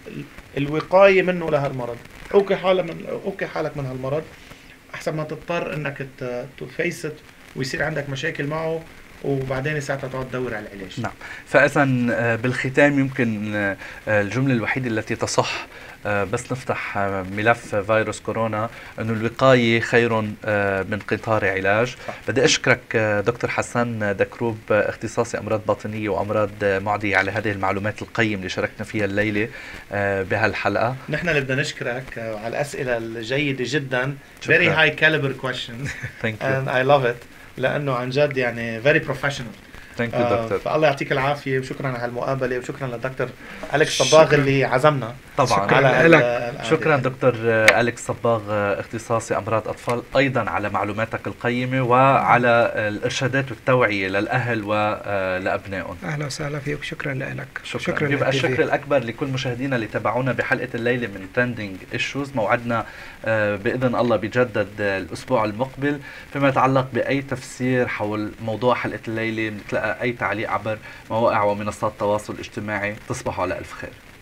الوقايه منه لهالمرض. اوكي حالك من اوكي حالك من هالمرض احسن ما تضطر انك تفيست ويصير عندك مشاكل معه وبعدين ساعتها تقعد تدور على العلاج. نعم، فاذا بالختام يمكن الجمله الوحيده التي تصح بس نفتح ملف فيروس كورونا انه الوقايه خير من قطار علاج. صح. بدي اشكرك دكتور حسن دكروب، اختصاصي امراض باطنيه وامراض معديه، على هذه المعلومات القيمه اللي شاركنا فيها الليله بهالحلقه. نحن اللي بدنا نشكرك على الاسئله الجيده جدا. شكرا. very high caliber questions Thank you. and I love it، لانه عن جد يعني very professional. ثانك يو دكتور. فالله يعطيك العافيه، وشكرا على هالمقابله، وشكرا للدكتور أليكس صباغ اللي عزمنا. طبعا شكرا على لك. شكرا دكتور أليكس صباغ، اختصاصي امراض اطفال، ايضا على معلوماتك القيمه وعلى الارشادات والتوعيه للاهل ولابنائهم. اهلا وسهلا فيك، وشكرا لك. شكرا, شكرا يبقى الشكر الاكبر لكل مشاهدينا اللي تابعونا بحلقه الليله من ترندنج ايشوز. موعدنا باذن الله بيجدد الاسبوع المقبل فيما يتعلق باي تفسير حول موضوع حلقه الليله. بنتلقى اي تعليق عبر مواقع ومنصات التواصل الاجتماعي. تصبحوا على الف خير.